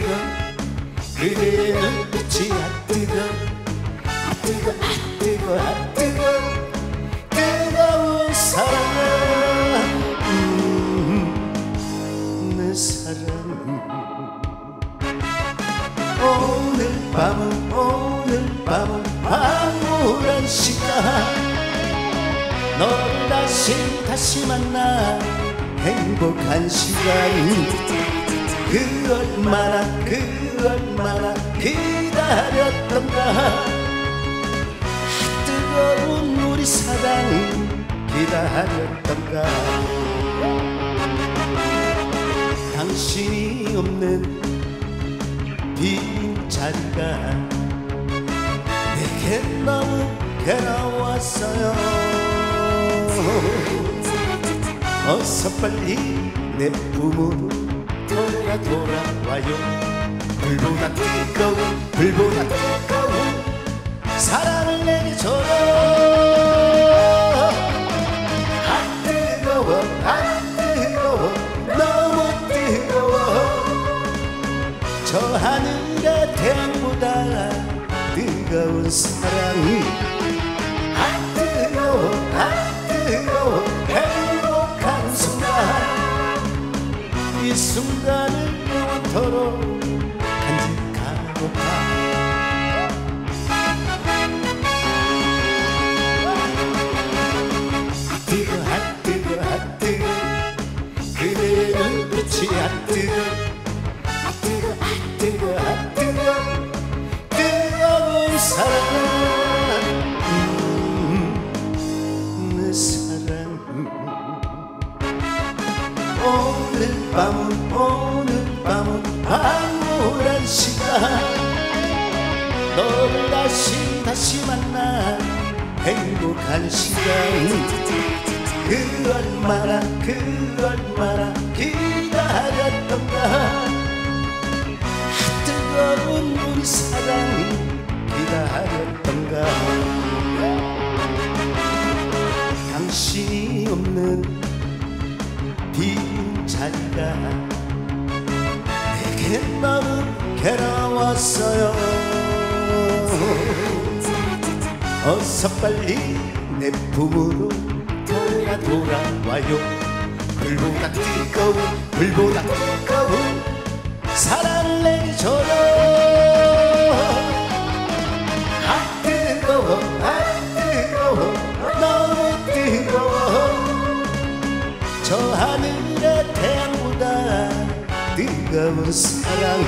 뜨거 그대의 눈빛이 뜨거 뜨거 뜨거 뜨거 뜨거운 사랑아 내 사랑 오늘 밤은 황홀한 시간 너를 다시 만나 행복한 시간 그 얼마나 기다렸던가 뜨거운 우리 사랑 기다렸던가 당신이 없는 빈자리가 내게 너무 괴로웠어요 어서 빨리 내 품으로 돌아와요 불보다 뜨거운 사랑을 내게 줘요 뜨거워 너무 뜨거워 저 하늘의 태양보다 뜨거운 사랑 뜨거워 행복한 순간 이 순간을 영원토록 간직하고파 뜨거 그대의 눈빛이 뜨거운 사랑 내 사랑 오늘 밤은 황홀한 시간 너를 다시 만나 행복한 시간 그 얼마나 기다렸던가 뜨거운 우리 사랑 기다렸던가 당신이 없는 빈자리가 내게 너무 괴로웠어요 어서 빨리 내 품으로 돌아와요 불보다 뜨거운 사랑을 내게 줘요 뜨거워 너무 뜨거워 저 하늘의 태양보다 뜨거운 사랑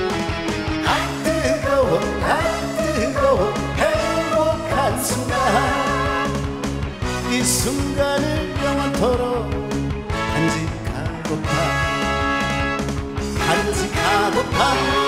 뜨거워 행복한 순간 이 순간을 영원토록 간직하고파